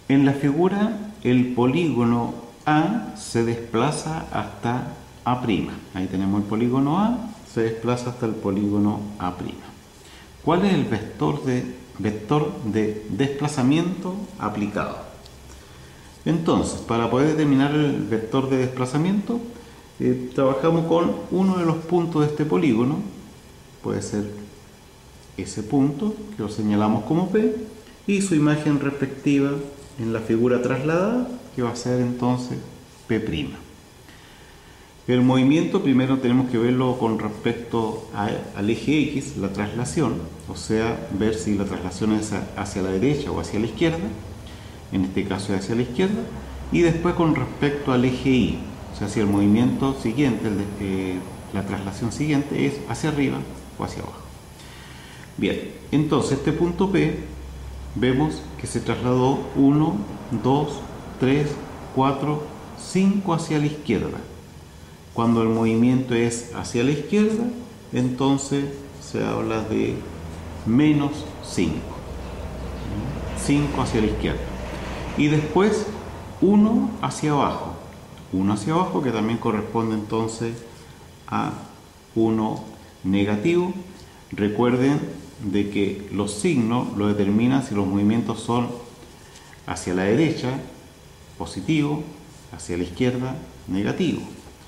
En la figura el polígono A se desplaza hasta A'. Ahí tenemos el polígono A, se desplaza hasta el polígono A'. ¿Cuál es el vector de desplazamiento aplicado? Entonces, para poder determinar el vector de desplazamiento, trabajamos con uno de los puntos de este polígono. Puede ser ese punto, que lo señalamos como P, y su imagen respectiva en la figura trasladada, que va a ser entonces P'. El movimiento primero tenemos que verlo con respecto al eje X, la traslación, o sea, ver si la traslación es hacia la derecha o hacia la izquierda, en este caso es hacia la izquierda, y después con respecto al eje Y, o sea, si el movimiento siguiente, la traslación siguiente es hacia arriba o hacia abajo. Bien, entonces este punto P vemos que se trasladó 1, 2, 3, 4, 5 hacia la izquierda. Cuando el movimiento es hacia la izquierda, entonces se habla de menos 5. 5 hacia la izquierda. Y después 1 hacia abajo. 1 hacia abajo, que también corresponde entonces a 1 negativo. Recuerden de que los signos lo determinan si los movimientos son hacia la derecha, positivo, hacia la izquierda, negativo,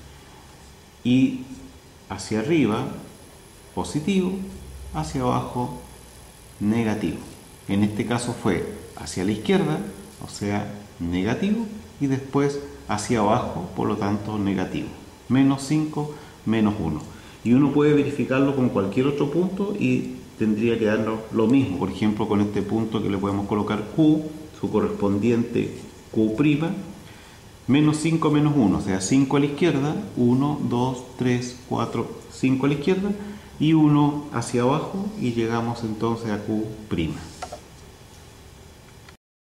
y hacia arriba, positivo, hacia abajo, negativo. En este caso fue hacia la izquierda, o sea, negativo, y después hacia abajo, por lo tanto, negativo. Menos 5, menos 1. Y uno puede verificarlo con cualquier otro punto y tendría que darnos lo mismo. Por ejemplo, con este punto que le podemos colocar Q, su correspondiente Q', menos 5 menos 1, o sea, 5 a la izquierda, 1, 2, 3, 4, 5 a la izquierda, y 1 hacia abajo, y llegamos entonces a Q'.